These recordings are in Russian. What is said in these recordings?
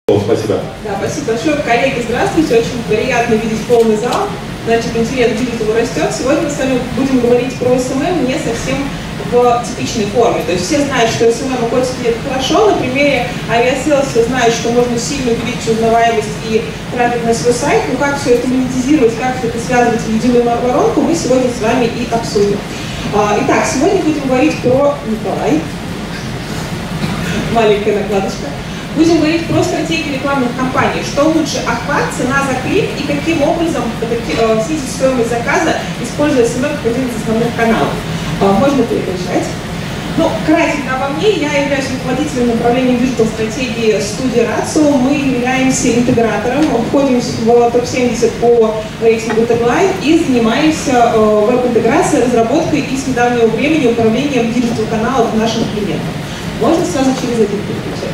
Спасибо. Да, спасибо большое. Коллеги, здравствуйте. Очень приятно видеть полный зал. Значит, интерес к диджиталу растет. Сегодня мы с вами будем говорить про SMM не совсем в типичной форме. То есть все знают, что SMM и котики это хорошо. На примере авиасейлс все знают, что можно сильно увеличить узнаваемость и трафик на свой сайт. Но как все это монетизировать, как все это связывать в единую воронку, мы сегодня с вами и обсудим. Итак, сегодня будем говорить про... Николай. Маленькая накладочка. Будем говорить про стратегии рекламных кампаний. Что лучше, охват, цена за клик и каким образом снизить стоимость заказа, используя SMM как один из основных каналов. Можно переключать. Ну, кратенько обо мне. Я являюсь руководителем направления диджитал-стратегии студии Ratio. Мы являемся интегратором, входим в топ-70 по рейтингу Tagline и занимаемся веб-интеграцией, разработкой и с недавнего времени управлением диджитал-каналов наших клиентов. Можно сразу через один переключать.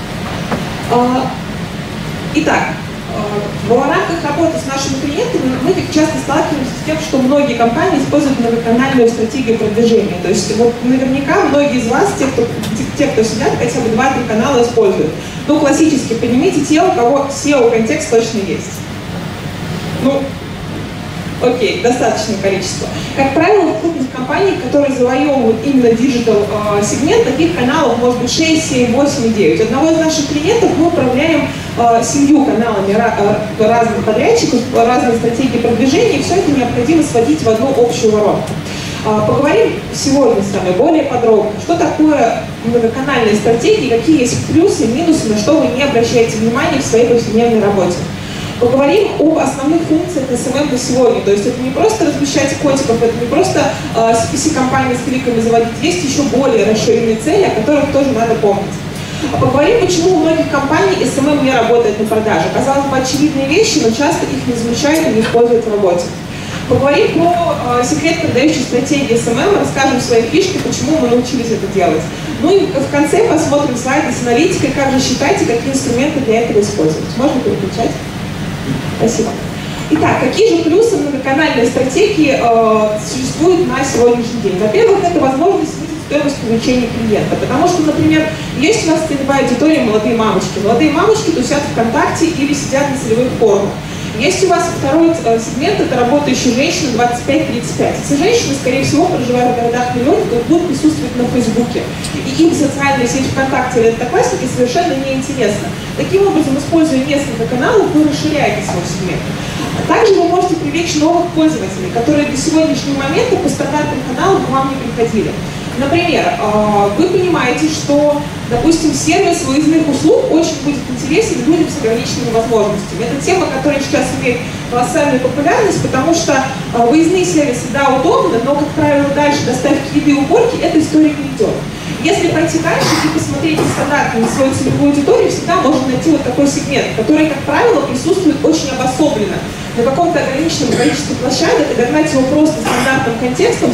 Итак, в рамках работы с нашими клиентами мы часто сталкиваемся с тем, что многие компании используют многоканальную стратегию продвижения. То есть вот наверняка многие из вас, те, кто сидят, хотя бы 2-3 канала используют. Ну, классически, поднимите те, у кого SEO-контекст точно есть. Ну, окей, достаточное количество. Как правило, в крупных компаниях, которые завоевывают именно диджитал-сегмент, таких каналов может быть 6, 7, 8 и 9. Одного из наших клиентов мы управляем 7 каналами разных подрядчиков, разные стратегии продвижения, и все это необходимо сводить в одну общую воронку. Поговорим сегодня с вами более подробно, что такое многоканальная стратегия, какие есть плюсы и минусы, на что вы не обращаете внимания в своей повседневной работе. Поговорим об основных функциях SMM на сегодня. То есть это не просто размещать котиков, это не просто CPC-компании с кликами заводить. Есть еще более расширенные цели, о которых тоже надо помнить. Поговорим, почему у многих компаний SMM не работает на продаже. Казалось бы, очевидные вещи, но часто их не замечают и не используют в работе. Поговорим про секрет продающей стратегии SMM, расскажем свои фишки, почему мы научились это делать. Ну и в конце посмотрим слайды с аналитикой, как же считать и какие инструменты для этого использовать. Можно переключать? Спасибо. Итак, какие же плюсы многоканальной стратегии существуют на сегодняшний день? Во-первых, это возможность снизить стоимость привлечения клиента. Потому что, например, есть у нас целевая аудитория молодые мамочки. Молодые мамочки тусят ВКонтакте или сидят на целевых форумах. Есть у вас второй сегмент, это работающие женщины 25-35. Эти женщины, скорее всего, проживают в городах-миллионниках, будут присутствовать на Фейсбуке. И им социальная сеть ВКонтакте или Одноклассники совершенно неинтересна. Таким образом, используя несколько каналов, вы расширяете свой сегмент. Также вы можете привлечь новых пользователей, которые до сегодняшнего момента по стандартным каналам к вам не приходили. Например, вы понимаете, что, допустим, сервис выездных услуг очень будет интересен людям с ограниченными возможностями. Это тема, которая сейчас имеет колоссальную популярность, потому что выездные сервисы, да, удобно, но, как правило, дальше доставки еды и уборки эта история не идет. Если пойти дальше и посмотреть стандартно на свою целевую аудиторию, всегда можно найти вот такой сегмент, который, как правило, присутствует очень обособленно на каком-то ограниченном количестве площадок, и догнать его просто стандартным контекстом,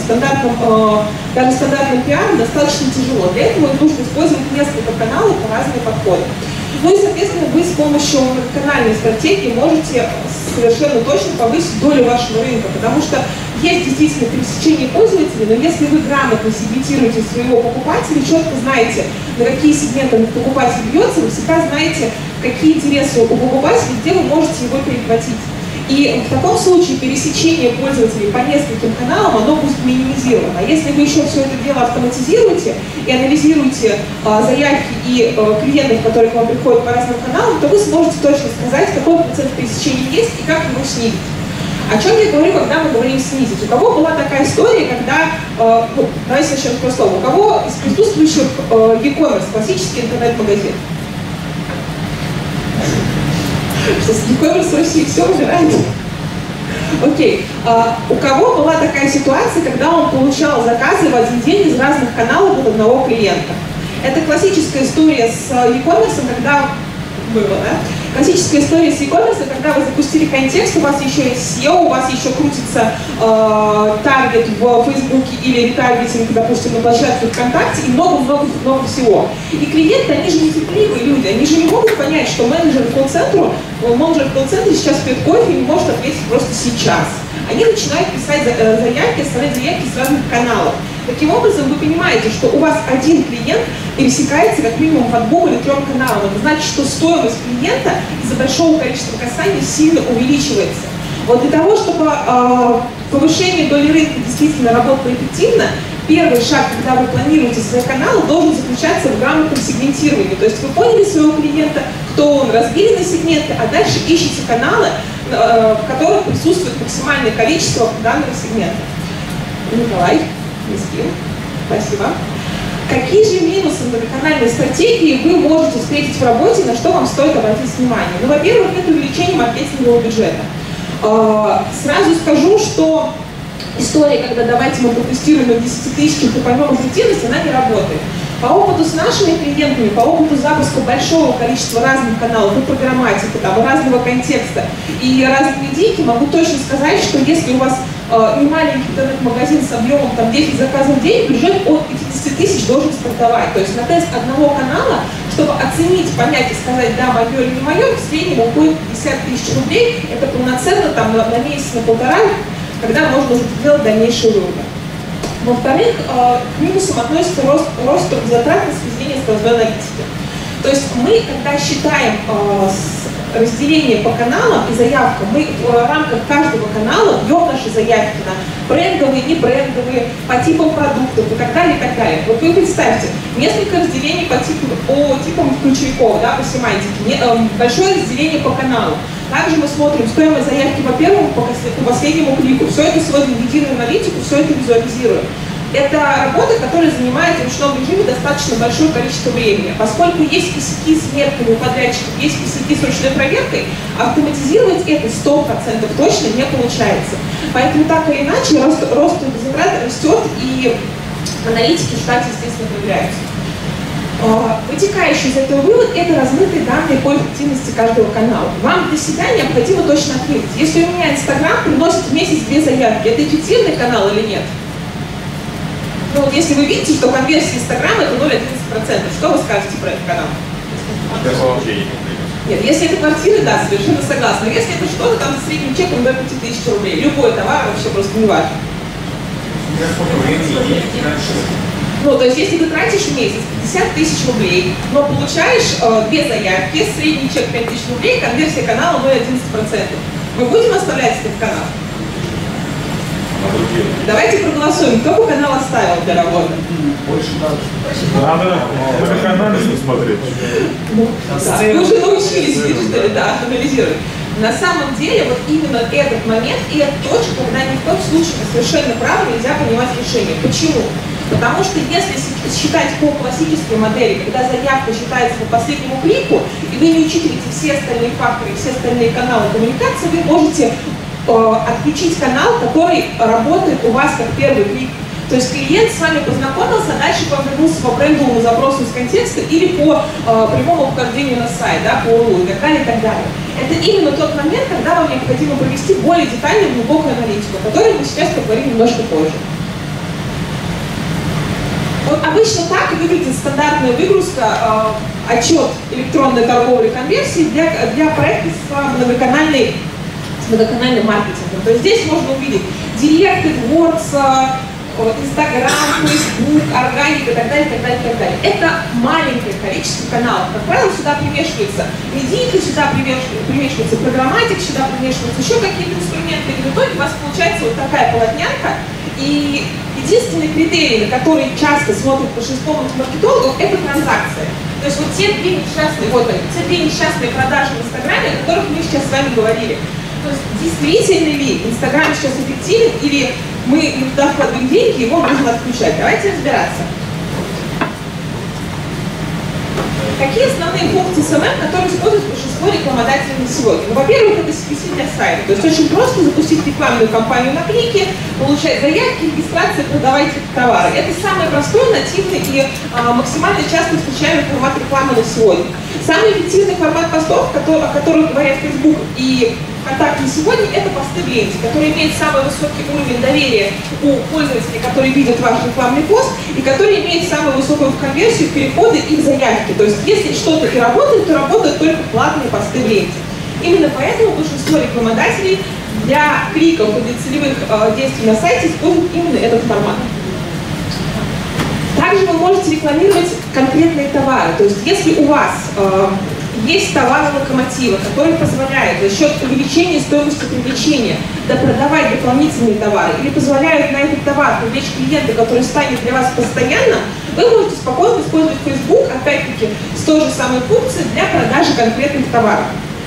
даже стандартным пиаром достаточно тяжело. Для этого нужно использовать несколько каналов по разным подходам. Ну и, соответственно, вы с помощью многоканальной стратегии можете совершенно точно повысить долю вашего рынка, потому что есть действительно пересечение пользователей, но если вы грамотно сегментируете своего покупателя, четко знаете, на какие сегменты покупатель бьется, вы всегда знаете, какие интересы у покупателя, где вы можете его перехватить. И в таком случае пересечение пользователей по нескольким каналам, оно будет минимизировано. А если вы еще все это дело автоматизируете и анализируете заявки и клиентов, которые к вам приходят по разным каналам, то вы сможете точно сказать, какой процент пересечения есть и как его снизить. О чем я говорю, когда мы говорим снизить? У кого была такая история, когда, давайте начнем с простого, у кого из присутствующих e-commerce, классический интернет-магазин? Что с e-commerce в России все умирает? Окей. У кого была такая ситуация, когда он получал заказы в один день из разных каналов от одного клиента? Это классическая история с e-commerce, когда было, да? Классическая история с e-commerce, когда вы запустили контекст, у вас еще есть SEO, у вас еще крутится таргет в Фейсбуке или ретаргетинг, допустим, на площадке ВКонтакте и много-много-много всего. И клиенты, они же не терпеливые люди, они же не могут понять, что менеджер в колл-центре сейчас пьет кофе и не может ответить просто сейчас. Они начинают писать заявки, оставлять заявки с разных каналов. Таким образом, вы понимаете, что у вас один клиент пересекается как минимум под 2 или 3 каналам. Это значит, что стоимость клиента из-за большого количества касаний сильно увеличивается. Вот для того, чтобы повышение доли рынка действительно работало эффективно, первый шаг, когда вы планируете свои каналы, должен заключаться в грамотном сегментировании. То есть вы поняли своего клиента, кто он, разбили на сегменты, а дальше ищите каналы, в которых присутствует максимальное количество данного сегмента. Николай, спасибо. Какие же минусы многоканальной стратегии вы можете встретить в работе, на что вам стоит обратить внимание? Ну, во-первых, это увеличение маркетингового бюджета. Сразу скажу, что история, когда давайте мы протестируем на 10 тысячах и поймем эффективность, она не работает. По опыту с нашими клиентами, по опыту запуска большого количества разных каналов и программатики, там, разного контекста и разные идейки, могу точно сказать, что если у вас не маленький интернет-магазин с объемом там, 10 заказов в день, бюджет от 50 тысяч должен стартовать. То есть на тест одного канала, чтобы оценить, понять и сказать, да, мое или не мое, в среднем уходит 50 тысяч рублей. Это полноценно там, на месяц, на полтора, когда можно уже делать дальнейшие выводы. Во-вторых, к минусам относится рост затрат на сведение сквозной аналитики. То есть мы, когда считаем разделение по каналам и заявкам, мы в рамках каждого канала бьем наши заявки на брендовые, не брендовые, по типам продуктов и так далее, и так далее. Вот вы представьте, несколько разделений по типам ключевиков, да, по семантике, большое разделение по каналу. Также мы смотрим стоимость заявки по первому, по последнему клику. Все это сводим в единую аналитику, все это визуализируем. Это работа, которая занимает в ручном режиме достаточно большое количество времени. Поскольку есть косяки с мерками у подрядчиков, есть косяки с ручной проверкой, автоматизировать это 100% точно не получается. Поэтому так или иначе рост затрат растет, и аналитики в штате, естественно, появляются. Вытекающий из этого вывод – это размытые данные по эффективности каждого канала. Вам для себя необходимо точно отметить, если у меня Инстаграм приносит в месяц 2 заявки, это эффективный канал или нет? Ну вот если вы видите, что конверсия Инстаграма это 0,11%, что вы скажете про этот канал? Нет, если это квартиры, да, совершенно согласна. Если это что-то там за средним чеком до 5000 рублей, любой товар вообще просто не важно. Ну, то есть, если ты тратишь в месяц 50 тысяч рублей, но получаешь 2 заявки, средний чек 5 тысяч рублей, конверсия канала 0,11%. Мы будем оставлять этот канал? Давайте проголосуем, кто бы канал оставил для работы? Больше надо многоканальность смотреть. Да. Вы уже научились, видите, да, анализировать. На самом деле, вот именно этот момент и эта точка, когда ни в коем случае совершенно правильно нельзя принимать решение. Почему? Потому что если считать по классической модели, когда заявка считается по последнему клику, и вы не учитываете все остальные факторы, все остальные каналы коммуникации, вы можете отключить канал, который работает у вас как первый клик. То есть клиент с вами познакомился, дальше повернулся по брендовому запросу из контекста или по прямому вхождению на сайт, да, по URL и так далее, и так далее. Это именно тот момент, когда вам необходимо провести более детальную, глубокую аналитику, о которой мы сейчас поговорим немножко позже. Вот обычно так выглядит стандартная выгрузка, отчет электронной торговли конверсии для проекта с многоканальным маркетингом. То есть здесь можно увидеть Direct, AdWords, Instagram, Facebook, органика и так далее, и так далее, и так далее. Это маленькое количество каналов. Как правило, сюда примешивается медийка, сюда примешивается программатик, сюда примешиваются еще какие-то инструменты. И в итоге у вас получается вот такая полотнянка. И единственный критерий, на который часто смотрят большинство маркетологов, это транзакция. То есть вот те две несчастные продажи в Инстаграме, о которых мы сейчас с вами говорили. То есть действительно ли Инстаграм сейчас эффективен, или мы туда вкладываем деньги, его нужно отключать. Давайте разбираться. Какие основные функции SMM, которые используют большинство рекламодателей на сегодня? Ну, во-первых, это CPC для сайта. То есть очень просто запустить рекламную кампанию на клике, получать заявки, регистрация, продавать товары. Это самый простой, нативный и максимально часто встречаемый формат рекламы на сегодня. Самый эффективный формат постов, о которых говорят Facebook и ВКонтакте сегодня, это посты в ленте, которые имеют самый высокий уровень доверия у пользователей, которые видят ваш рекламный пост, и которые имеют самую высокую конверсию, переходы и в заявки. То есть если что-то и работает, то работают только платные посты в ленте. Именно поэтому большинство рекламодателей для кликов и для целевых действий на сайте используют именно этот формат. Также вы можете рекламировать конкретные товары. То есть если у вас есть товары локомотива, которые позволяют за счет увеличения стоимости привлечения продавать дополнительные товары или позволяют на этот товар привлечь клиента, который станет для вас постоянным, вы можете спокойно использовать Facebook, опять-таки, с той же самой функцией для продажи конкретных товаров.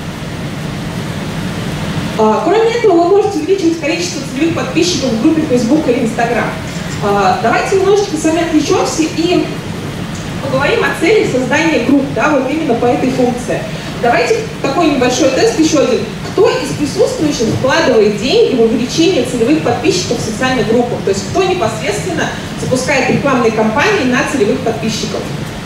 Кроме этого, вы можете увеличивать количество целевых подписчиков в группе Facebook или Instagram. Давайте немножечко с вами отвлечемся и поговорим о цели создания групп, да, вот именно по этой функции. Давайте такой небольшой тест, еще один. Кто из присутствующих вкладывает деньги в увеличение целевых подписчиков в социальных группах? То есть кто непосредственно запускает рекламные кампании на целевых подписчиков?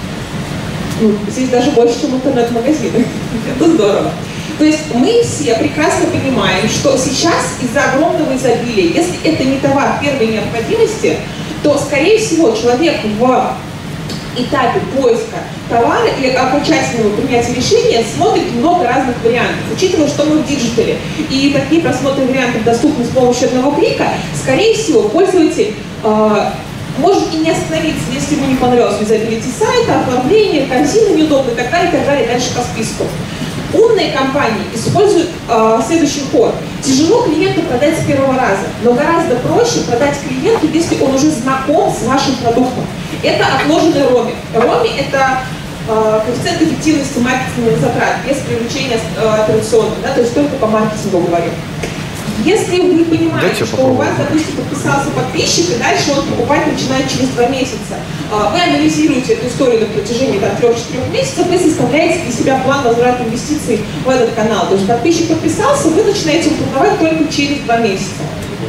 Ну, здесь даже больше, чем интернет-магазины. Это здорово. То есть мы все прекрасно понимаем, что сейчас из-за огромного изобилия, если это не товар первой необходимости, то, скорее всего, человек в этапе поиска товара и окончательного принятия решения смотрит много разных вариантов. Учитывая, что мы в диджитале и такие просмотры вариантов доступны с помощью одного клика, скорее всего, пользователь может и не остановиться, если ему не понравилось юзабилити сайта, оформление, корзина неудобна и так далее, дальше по списку. Умные компании используют следующий ход. Тяжело клиенту продать с первого раза, но гораздо проще продать клиенту, если он уже знаком с вашим продуктом. Это отложенный роми. Роми – это коэффициент эффективности маркетинговых затрат без привлечения операционных, да, то есть только по маркетингу говорим. Если вы понимаете, что у вас, допустим, подписался подписчик, и дальше он покупать начинает через 2 месяца, вы анализируете эту историю на протяжении 3-4 месяцев и составляете для себя план возврата инвестиций в этот канал. То есть подписчик подписался, вы начинаете его продавать только через 2 месяца.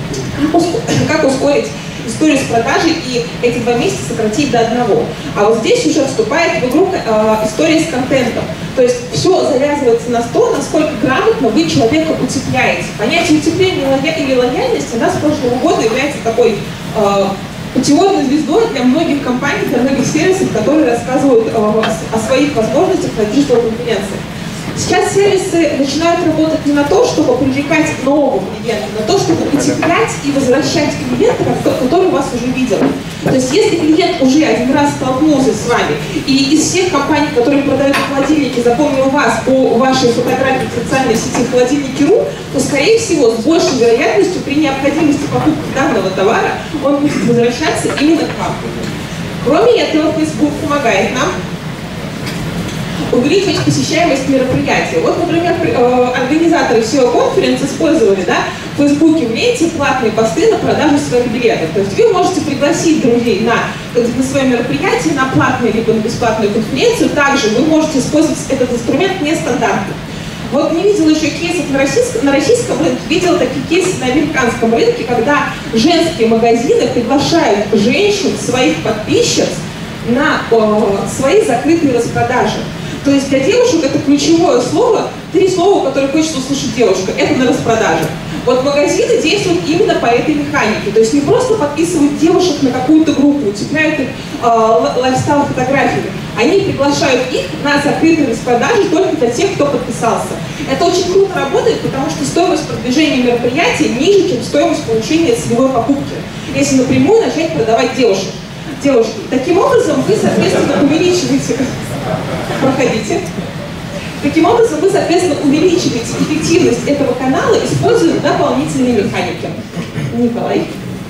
Как ускорить историю с продажей и эти 2 месяца сократить до 1? А вот здесь уже вступает в игру история с контентом. То есть все завязывается на то, насколько грамотно вы человека утепляете. Понятие утепления или лояльности у нас с прошлого года является такой путеводной звездой для многих компаний, для многих сервисов, которые рассказывают о своих возможностях на диджитал-конференции. Сейчас сервисы начинают работать не на то, чтобы привлекать нового клиента, на то, чтобы утеплять и возвращать клиента, который вас уже видел. То есть если клиент уже один раз столкнулся с вами, и из всех компаний, которые продают холодильники, запомнил вас по вашей фотографии в социальной сети холодильники.ру, то, скорее всего, с большей вероятностью при необходимости покупки данного товара он будет возвращаться именно к вам. Кроме этого, Facebook помогает нам увеличивать посещаемость мероприятий. Вот, например, организаторы SEO-конференции использовали, да, в Фейсбуке в ленте платные посты на продажу своих билетов. То есть вы можете пригласить друзей на свое мероприятие, на платную либо на бесплатную конференцию. Также вы можете использовать этот инструмент нестандартно. Вот не видела еще кейсов на российском рынке, видела такие кейсы на американском рынке, когда женские магазины приглашают женщин, своих подписчиц, на свои закрытые распродажи. То есть для девушек это ключевое слово, 3 слова, которые хочет услышать девушка, это на распродаже. Вот магазины действуют именно по этой механике. То есть не просто подписывают девушек на какую-то группу, утепляют их лайфстайл-фотографиями. Они приглашают их на закрытые распродажи только для тех, кто подписался. Это очень круто работает, потому что стоимость продвижения мероприятия ниже, чем стоимость получения целевой покупки, если напрямую начать продавать девушек. Таким образом, вы, соответственно, увеличиваете... Проходите. Таким образом, вы, соответственно, увеличиваете эффективность этого канала, используя дополнительные механики. Николай.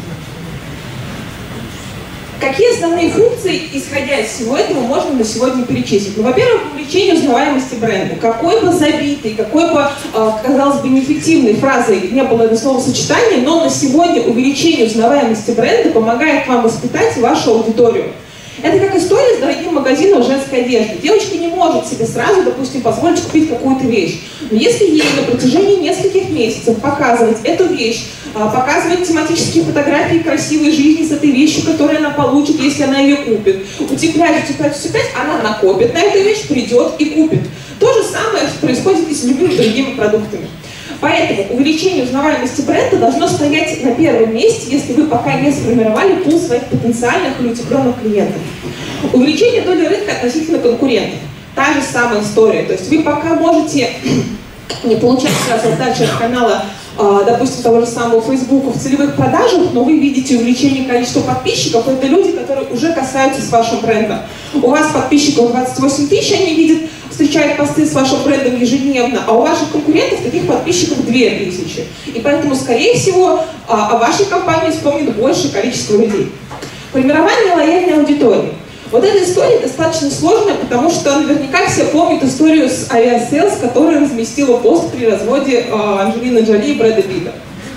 Какие основные функции, исходя из всего этого, можно на сегодня перечислить? Ну, во-первых, увеличение узнаваемости бренда. Какой бы забитой, какой бы, казалось бы, неэффективной фразой не было это словосочетание, но на сегодня увеличение узнаваемости бренда помогает вам воспитать вашу аудиторию. Это как история с дорогим магазином женской одежды. Девочка не может себе сразу, допустим, позволить купить какую-то вещь. Но если ей на протяжении нескольких месяцев показывать эту вещь, показывать тематические фотографии красивой жизни с этой вещью, которую она получит, если она ее купит, утеплять, она накопит на эту вещь, придет и купит. То же самое происходит и с любыми другими продуктами. Поэтому увеличение узнаваемости бренда должно стоять на первом месте, если вы пока не сформировали пул своих потенциальных или утепленных клиентов. Увеличение доли рынка относительно конкурентов. Та же самая история. То есть вы пока можете не получать сразу отдачу от канала, допустим, того же самого Facebook в целевых продажах, но вы видите увеличение количества подписчиков. Это люди, которые уже касаются с вашим брендом. У вас подписчиков 28 тысяч, они видят, встречают посты с вашим брендом ежедневно, а у ваших конкурентов таких подписчиков 2000. И поэтому, скорее всего, о вашей компании вспомнит большее количество людей. Формирование лояльной аудитории. Вот эта история достаточно сложная, потому что наверняка все помнят историю с Aviasales, которая разместила пост при разводе Анджелины Джоли и Брэда Питта.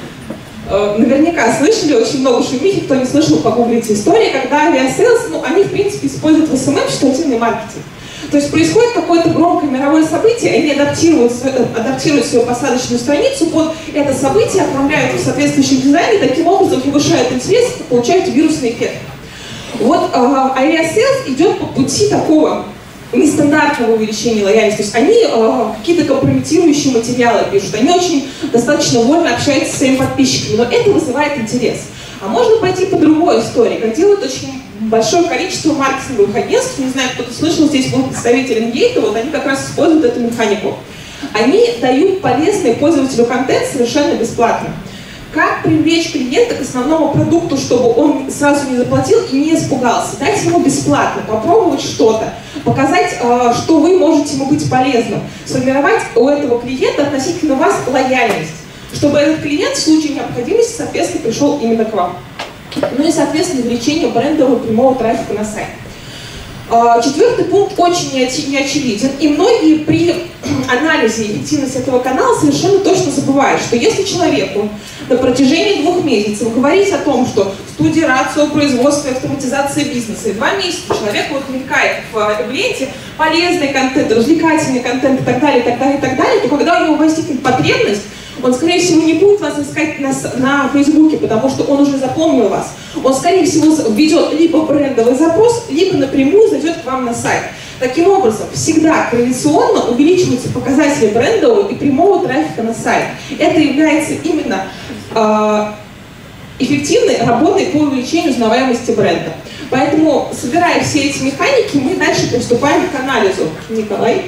Наверняка слышали, очень много шумихи, кто не слышал, погуглите историю, когда Aviasales, они в принципе используют в СММ ситуативный маркетинг. То есть происходит какое-то громкое мировое событие, они адаптируют свою посадочную страницу под это событие, оформляют в соответствующем дизайне, таким образом повышают интерес, получают вирусный эффект. Вот Aviasales идет по пути такого нестандартного увеличения лояльности. То есть они какие-то компрометирующие материалы пишут, они очень достаточно вольно общаются со своими подписчиками, но это вызывает интерес. А можно пойти по другой истории, как делают очень большое количество маркетинговых агентств. Не знаю, кто-то слышал, здесь был представитель Engate, вот они как раз используют эту механику. Они дают полезный пользователю контент совершенно бесплатно. Как привлечь клиента к основному продукту, чтобы он сразу не заплатил и не испугался? Дать ему бесплатно, попробовать что-то, показать, что вы можете ему быть полезным, сформировать у этого клиента относительно вас лояльность, чтобы этот клиент в случае необходимости, соответственно, пришел именно к вам. Ну и, соответственно, увеличение брендового прямого трафика на сайт. Четвертый пункт очень неочевиден, и многие при анализе эффективности этого канала совершенно точно забывают, что если человеку на протяжении 2 месяцев говорить о том, что студия рацио, производство и автоматизация бизнеса, и 2 месяца человек вот мелькает в ленте полезный контент, развлекательный контент и так далее, и так далее, и так далее, то когда у него возникнет потребность, он, скорее всего, не будет вас искать на Фейсбуке, потому что он уже запомнил вас. Он, скорее всего, введет либо брендовый запрос, либо напрямую зайдет к вам на сайт. Таким образом, всегда корреляционно увеличиваются показатели брендового и прямого трафика на сайт. Это является именно эффективной работой по увеличению узнаваемости бренда. Поэтому, собирая все эти механики, мы дальше приступаем к анализу. Николай?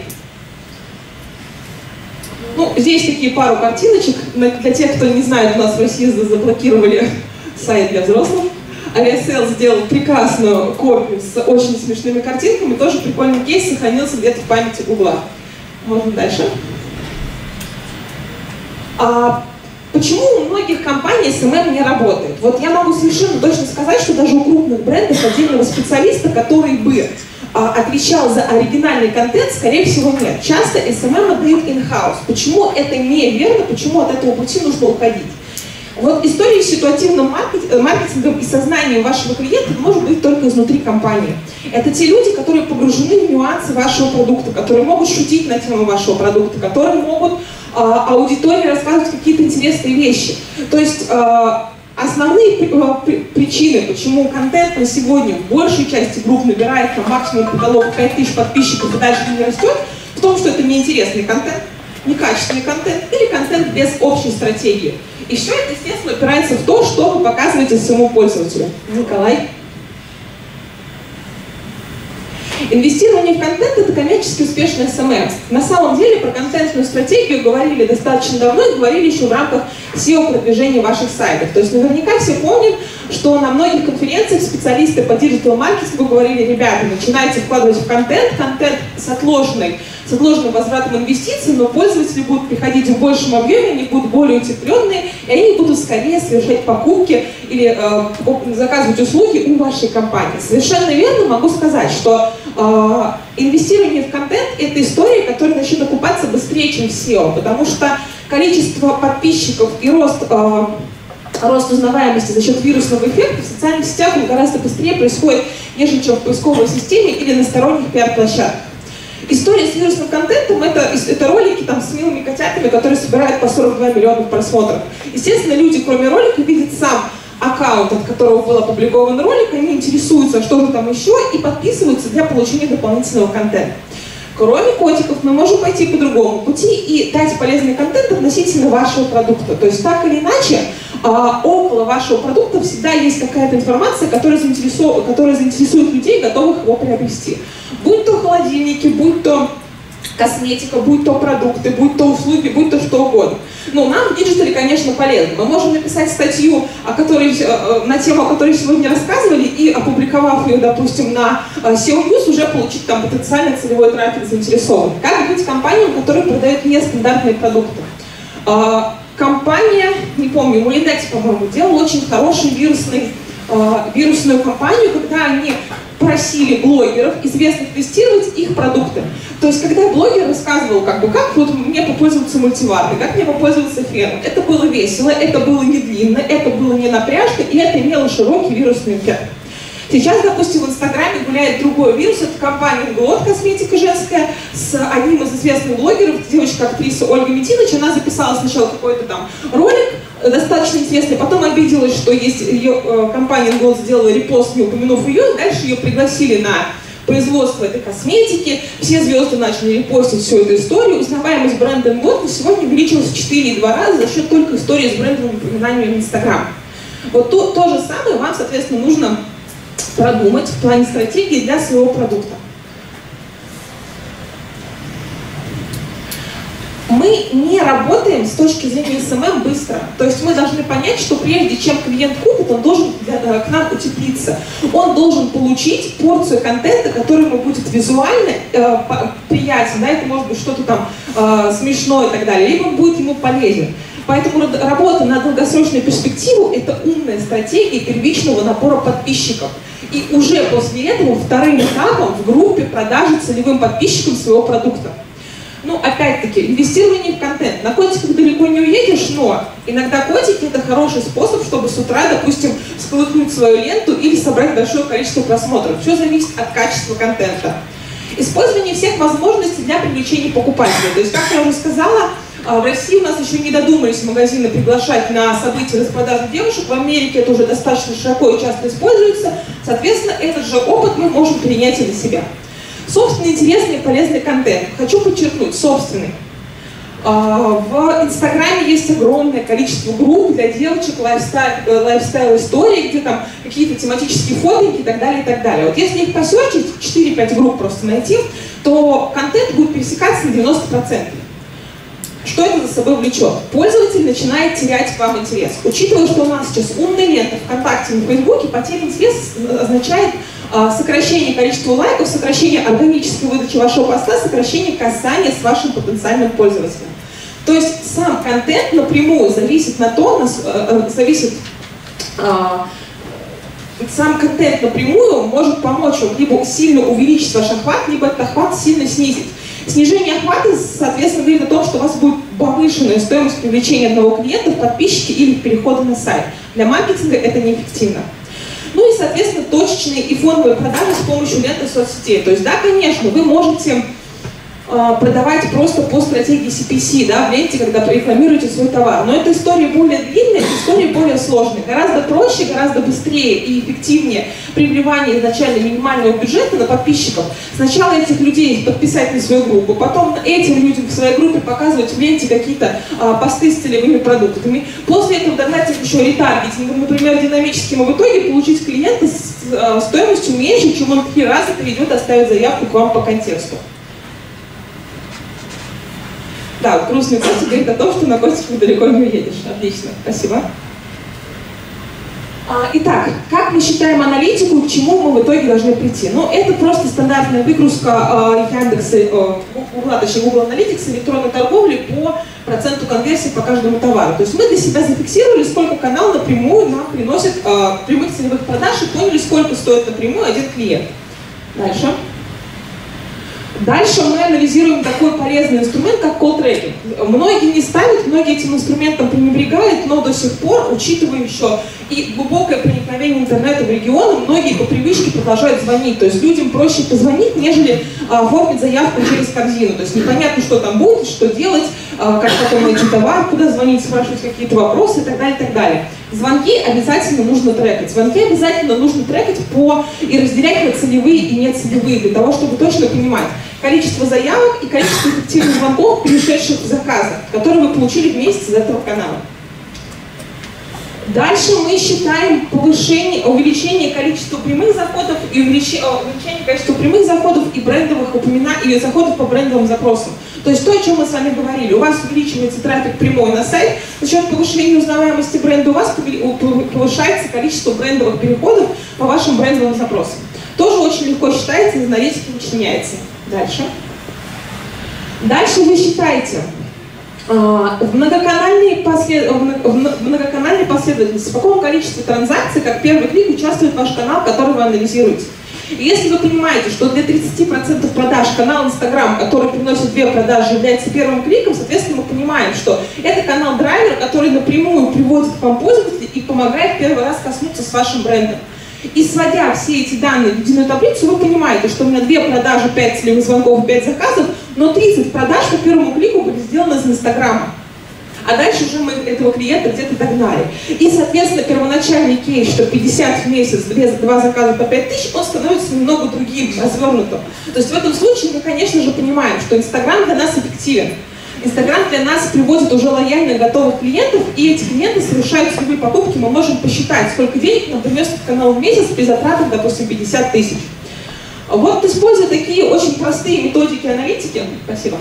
Ну, здесь такие пару картиночек. Для тех, кто не знает, у нас в России заблокировали сайт для взрослых. Aviasales сделал прекрасную копию с очень смешными картинками. Тоже прикольный кейс, сохранился где-то в памяти Гугла. Можно дальше. Почему у многих компаний SMM не работает? Вот я могу совершенно точно сказать, что даже у крупных брендов отдельного специалиста, который бы отвечал за оригинальный контент, скорее всего, нет. Часто SMM отдают in-house. Почему это неверно, почему от этого пути нужно уходить? Вот история с ситуативным маркетингом и сознанием вашего клиента может быть только изнутри компании. Это те люди, которые погружены в нюансы вашего продукта, которые могут шутить на тему вашего продукта, которые могут аудитории рассказывать какие-то интересные вещи. То есть основные причины, почему контент на сегодня в большей части групп набирает на максимум потолок 5000 подписчиков и дальше не растет, в том, что это неинтересный контент, некачественный контент или контент без общей стратегии. И все это, естественно, опирается в то, что вы показываете своему пользователю. Николай? Инвестирование в контент – это коммерчески успешный SMM. На самом деле про контентную стратегию говорили достаточно давно и говорили еще в рамках SEO-продвижения ваших сайтов. То есть наверняка все помнят, что на многих конференциях специалисты по диджитал-маркетингу говорили: ребята, начинайте вкладывать в контент с отложенным возвратом инвестиций, но пользователи будут приходить в большем объеме, они будут более утепленные, и они будут скорее совершать покупки или заказывать услуги у вашей компании. Совершенно верно могу сказать, что инвестирование в контент – это история, которая начнет окупаться быстрее, чем в SEO, потому что количество подписчиков и рост узнаваемости за счет вирусного эффекта в социальных сетях он гораздо быстрее происходит, нежели чем в поисковой системе или на сторонних пиар-площадках. История с вирусным контентом – это ролики там, с милыми котятами, которые собирают по 42 миллиона просмотров. Естественно, люди, кроме ролика, видят сам аккаунт, от которого был опубликован ролик, они интересуются, что же там еще, и подписываются для получения дополнительного контента. Кроме котиков, мы можем пойти по другому пути и дать полезный контент относительно вашего продукта. То есть так или иначе, около вашего продукта всегда есть какая-то информация, которая заинтересует людей, готовых его приобрести. Будь то холодильники, будь то косметика, будь то продукты, будь то услуги, будь то что угодно. Но нам в диджитале, конечно, полезно. Мы можем написать статью, на тему, о которой сегодня рассказывали, и опубликовав ее, допустим, на SEO News, уже получить там потенциально целевой трафик заинтересованный. Как быть компаниям, которые продают нестандартные продукты? Компания, не помню, Molinex, по-моему, делала очень хорошую вирусную кампанию, когда они просили блогеров известных тестировать их продукты. То есть, когда блогер рассказывал, как вот мне попользоваться мультиваркой, как мне попользоваться феном, это было весело, это было не длинно, это было не напряжно, и это имело широкий вирусный эффект. Сейчас, допустим, в Инстаграме гуляет другой вирус, это компания Glot, косметика женская, с одним из известных блогеров, девочка-актриса Ольга Митинович. Она записала сначала какой-то там ролик, достаточно интересный, потом обиделась, что есть ее компания Glot сделала репост, не упомянув ее, дальше ее пригласили на производство этой косметики, все звезды начали репостить всю эту историю, узнаваемость бренда Glot на сегодня увеличилась в 4,2 раза за счет только истории с брендовыми упоминаниями в Инстаграм. Вот то же самое вам, соответственно, нужно продумать в плане стратегии для своего продукта. Мы не работаем с точки зрения SMM быстро. То есть мы должны понять, что прежде чем клиент купит, он должен к нам утеплиться. Он должен получить порцию контента, который ему будет визуально приятен. Да? Это может быть что-то там смешное и так далее. Либо он будет ему полезен. Поэтому работа на долгосрочную перспективу – это умная стратегия первичного набора подписчиков. И уже после этого вторым этапом в группе продажи целевым подписчикам своего продукта. Ну, опять-таки, инвестирование в контент. На котиках далеко не уедешь, но иногда котики – это хороший способ, чтобы с утра, допустим, всколыхнуть свою ленту или собрать большое количество просмотров. Все зависит от качества контента. Использование всех возможностей для привлечения покупателей. То есть, как я уже сказала, в России у нас еще не додумались магазины приглашать на события распродажи девушек. В Америке это уже достаточно широко и часто используется. Соответственно, этот же опыт мы можем перенять и на себя. Собственный, интересный и полезный контент. Хочу подчеркнуть, собственный. В Инстаграме есть огромное количество групп для девочек, лайфстайл-истории, где там какие-то тематические фотки и так далее, и так далее. Вот если их посерчить, 4-5 групп просто найти, то контент будет пересекаться на 90%. Что это за собой влечет? Пользователь начинает терять к вам интерес. Учитывая, что у нас сейчас умная лента ВКонтакте и на Фейсбуке, потеря интереса означает сокращение количества лайков, сокращение органической выдачи вашего поста, сокращение касания с вашим потенциальным пользователем. То есть сам контент напрямую зависит на том, сам контент напрямую может помочь вам либо сильно увеличить ваш охват, либо этот охват сильно снизить. Снижение охвата, соответственно, говорит о том, что у вас будет повышенная стоимость привлечения одного клиента в подписчики или в переходы на сайт. Для маркетинга это неэффективно. Ну и, соответственно, точечные и фоновые продажи с помощью ленты соцсетей. То есть, да, конечно, вы можете продавать просто по стратегии CPC, да, в ленте, когда рекламируете свой товар. Но эта история более длинная, история более сложная. Гораздо проще, гораздо быстрее и эффективнее при вливании изначально минимального бюджета на подписчиков. Сначала этих людей подписать на свою группу, потом этим людям в своей группе показывать в ленте какие-то посты с целевыми продуктами. После этого догнать их еще ретаргетингом, например, динамическим, и в итоге получить клиента с стоимостью меньше, чем он 3 раза перейдет, оставить заявку к вам по контексту. Да, вот грустный котик говорит о том, что на котиках далеко не уедешь. Отлично, спасибо. Итак, как мы считаем аналитику, к чему мы в итоге должны прийти? Ну, это просто стандартная выгрузка Яндекса, Google Analytics электронной торговли по проценту конверсии по каждому товару. То есть мы для себя зафиксировали, сколько канал напрямую нам приносит прямых целевых продаж и поняли, сколько стоит напрямую один клиент. Дальше. Дальше мы анализируем такой полезный инструмент, как колл-трекинг. Многие не ставят, многие этим инструментом пренебрегают, но до сих пор, учитывая еще и глубокое проникновение интернета в регионы, многие по привычке продолжают звонить. То есть людям проще позвонить, нежели оформить заявку через корзину. То есть непонятно, что там будет, что делать, как потом найти товар, куда звонить, спрашивать какие-то вопросы и так далее, и так далее. Звонки обязательно нужно трекать. Звонки обязательно нужно трекать и разделять на целевые и нецелевые, для того, чтобы точно понимать количество заявок и количество эффективных звонков, перешедших в заказы, которые вы получили в месяц из этого канала. Дальше мы считаем увеличение количества прямых заходов и увеличение количества прямых заходов и брендовых упоминаний, и заходов по брендовым запросам. То есть то, о чем мы с вами говорили. У вас увеличивается трафик прямой на сайт, за счет повышения узнаваемости бренда у вас повышается количество брендовых переходов по вашим брендовым запросам. Тоже очень легко считается, из аналитики вычленяется. Дальше. Дальше вы считаете в многоканальной последовательности, в каком количестве транзакций, как первый клик, участвует ваш канал, который вы анализируете. И если вы понимаете, что для 30% продаж канал Instagram, который приносит 2 продажи, является первым кликом, соответственно, мы понимаем, что это канал-драйвер, который напрямую приводит к вам пользователей и помогает первый раз коснуться с вашим брендом. И сводя все эти данные в единую таблицу, вы понимаете, что у меня 2 продажи, 5 целевых звонков, 5 заказов, но 30 продаж по первому клику были сделаны из Инстаграма. А дальше уже мы этого клиента где-то догнали. И, соответственно, первоначальный кейс, что 50 в месяц, 2 заказа по 5000, он становится немного другим, развернутым. То есть в этом случае мы, конечно же, понимаем, что Инстаграм для нас эффективен. Инстаграм для нас приводит уже лояльных, готовых клиентов, и эти клиенты совершают любые покупки, мы можем посчитать, сколько денег нам принес этот канал в месяц при затратах, допустим, 50 тысяч. Вот, используя такие очень простые методики аналитики, спасибо.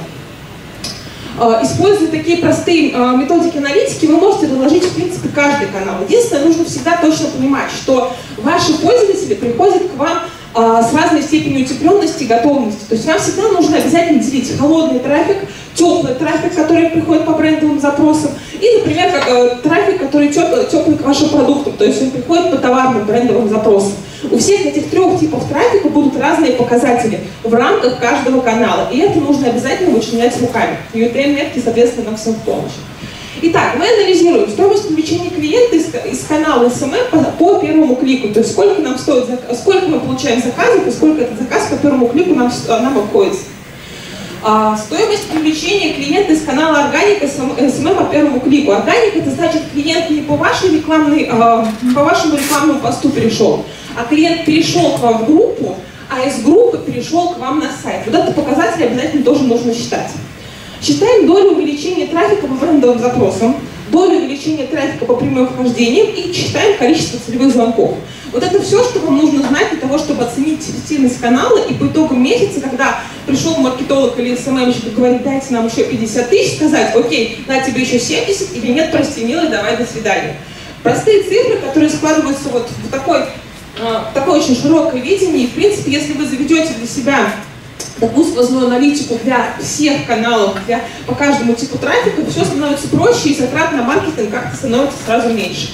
Используя такие простые методики аналитики, вы можете разложить, в принципе, каждый канал. Единственное, нужно всегда точно понимать, что ваши пользователи приходят к вам с разной степенью утепленности и готовности. То есть вам всегда нужно обязательно делить холодный трафик, теплый трафик, который приходит по брендовым запросам, и, например, трафик, который теплый к вашим продуктам, то есть он приходит по товарным брендовым запросам. У всех этих 3 типов трафика будут разные показатели в рамках каждого канала, и это нужно обязательно вычленять руками. UTM-метки, соответственно, нам всем в помощь. Итак, мы анализируем стоимость привлечения клиента из канала SMM по первому клику, то есть сколько нам стоит, сколько мы получаем заказов и сколько этот заказ по первому клику нам обходится. Стоимость привлечения клиента из канала органика SMM по первому клику. Органик — это значит, клиент не по вашему рекламному посту перешел, а клиент перешел к вам в группу, а из группы перешел к вам на сайт. Вот этот показатель обязательно тоже нужно считать. Считаем долю увеличения трафика по брендовым запросам, долю увеличения трафика по прямым вхождениям и считаем количество целевых звонков. Вот это все, что вам нужно знать для того, чтобы оценить эффективность канала, и по итогам месяца, когда пришел маркетолог или СММщик и говорит, дайте нам еще 50 тысяч, сказать, окей, на тебе еще 70, или нет, прости, милый, давай, до свидания. Простые цифры, которые складываются вот в такое очень широкое видение, и, в принципе, если вы заведете для себя такую сквозную аналитику для всех каналов, по каждому типу трафика, все становится проще, и затрат на маркетинг как-то становится сразу меньше.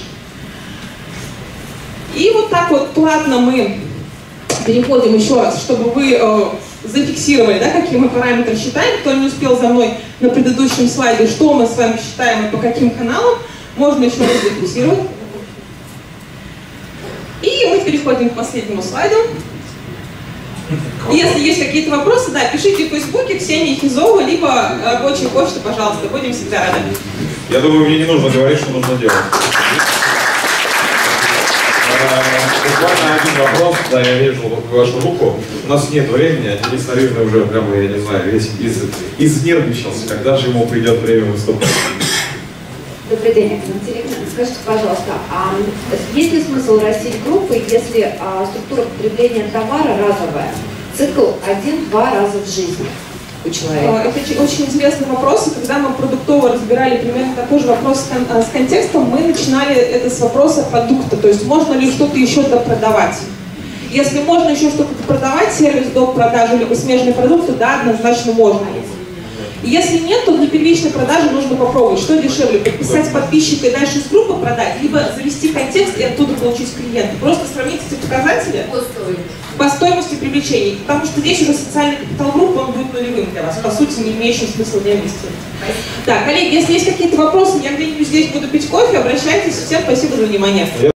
И вот так вот плавно мы переходим еще раз, чтобы вы зафиксировали, да, какие мы параметры считаем. Кто не успел за мной на предыдущем слайде, что мы с вами считаем и по каким каналам, можно еще раз зафиксировать. И мы переходим к последнему слайду. Если есть какие-то вопросы, да, пишите в Фейсбуке Ксении Хизова, либо рабочей почты, пожалуйста, будем всегда рады. Я думаю, мне не нужно говорить, что нужно делать. Буквально один вопрос, да, я вижу вашу руку. У нас нет времени, Денис, наверное, уже прямо, я не знаю, весь изнервничался, когда же ему придет время выступать. Добрый день, Оксана Терехина. Скажите, пожалуйста, есть ли смысл растить группы, если структура потребления товара разовая? Цикл 1-2 раза в жизни у человека? Это очень интересный вопрос, и когда мы продуктово разбирали примерно такой же вопрос с контекстом, мы начинали это с вопроса продукта, то есть можно ли что-то еще допродавать. Если можно еще что-то продавать, сервис доп. Продажи либо смежные продукты, да, однозначно можно. Если нет, то для первичной продажи нужно попробовать, что дешевле, подписать подписчика и дальше из группы продать, либо завести контекст и оттуда получить клиента. Просто сравнить эти показатели по стоимости привлечения, потому что здесь уже социальный капитал группы, он будет нулевым для вас, по сути, не имеющим смысла для инвестирования. Так, коллеги, если есть какие-то вопросы, я где-нибудь здесь буду пить кофе, обращайтесь. Всем спасибо за внимание.